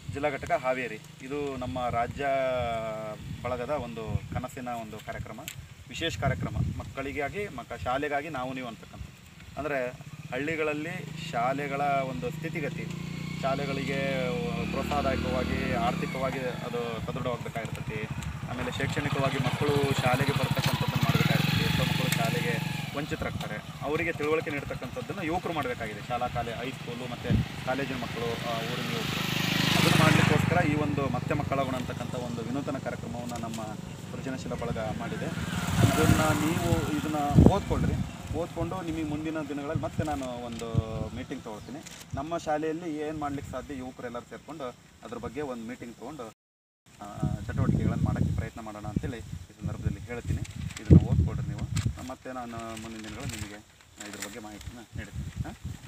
ಜಿಲ್ಲಾ ಘಟಕ ಹಾವೇರಿ. ಇದು ನಮ್ಮ ರಾಜ್ಯ ಬಳಗದ ಒಂದು ಕನಸಿನ ಒಂದು ಕಾರ್ಯಕ್ರಮ, ವಿಶೇಷ ಕಾರ್ಯಕ್ರಮ. ಮಕ್ಕಳಿಗಾಗಿ ಶಾಲೆಗಾಗಿ ನಾವು ನೀವು ಅಂತಕ್ಕಂಥ, ಅಂದರೆ ಹಳ್ಳಿಗಳಲ್ಲಿ ಶಾಲೆಗಳ ಒಂದು ಸ್ಥಿತಿಗತಿ, ಶಾಲೆಗಳಿಗೆ ಪ್ರೋತ್ಸಾಹದಾಯಕವಾಗಿ ಆರ್ಥಿಕವಾಗಿ ಅದು ಸದೃಢವಾಗಬೇಕಾಗಿರ್ತೈತಿ. ಆಮೇಲೆ ಶೈಕ್ಷಣಿಕವಾಗಿ ಮಕ್ಕಳು ಶಾಲೆಗೆ ಬರ್ತಕ್ಕಂಥದ್ದನ್ನು ಮಾಡಬೇಕಾಗಿರ್ತೈತಿ. ಎಷ್ಟೋ ಮಕ್ಕಳು ಶಾಲೆಗೆ ವಂಚಿತರಾಗ್ತಾರೆ. ಅವರಿಗೆ ತಿಳುವಳಿಕೆ ನೀಡ್ತಕ್ಕಂಥದ್ದನ್ನು ಯುವಕರು ಮಾಡಬೇಕಾಗಿದೆ. ಹೈಸ್ಕೂಲು ಮತ್ತು ಕಾಲೇಜಿನ ಮಕ್ಕಳು, ಊರಿನ ಯುವಕರು ಅದನ್ನು ಮಾಡಲಿಕ್ಕೋಸ್ಕರ ಈ ಒಂದು ಮತ್ತೆ ಮಕ್ಕಳ ಗುಣ ಅಂತಕ್ಕಂಥ ಒಂದು ವಿನೂತನ ಕಾರ್ಯಕ್ರಮವನ್ನು ನಮ್ಮ ಸೃಜನಶೀಲ ಬಳಗ ಮಾಡಿದೆ. ನೀವು ಇದನ್ನು ಓದ್ಕೊಂಡು ನಿಮಗೆ ಮುಂದಿನ ದಿನಗಳಲ್ಲಿ ಮತ್ತೆ ನಾನು ಒಂದು ಮೀಟಿಂಗ್ ತೊಗೊಳ್ತೀನಿ. ನಮ್ಮ ಶಾಲೆಯಲ್ಲಿ ಏನು ಮಾಡಲಿಕ್ಕೆ ಸಾಧ್ಯ ಯುವಕರೆಲ್ಲರೂ ಸೇರಿಕೊಂಡು ಅದ್ರ ಬಗ್ಗೆ ಒಂದು ಮೀಟಿಂಗ್ ತೊಗೊಂಡು ಚಟುವಟಿಕೆಗಳನ್ನು ಮಾಡೋಕ್ಕೆ ಪ್ರಯತ್ನ ಮಾಡೋಣ ಅಂತೇಳಿ ಈ ಸಂದರ್ಭದಲ್ಲಿ ಹೇಳ್ತೀನಿ. ಇದನ್ನು ಓದ್ಕೊಳ್ರಿ ನೀವು. ಮತ್ತು ನಾನು ಮುಂದಿನ ದಿನಗಳಲ್ಲಿ ನಿಮಗೆ ಇದ್ರ ಬಗ್ಗೆ ಮಾಹಿತಿನ ನೀಡ್ತೀನಿ.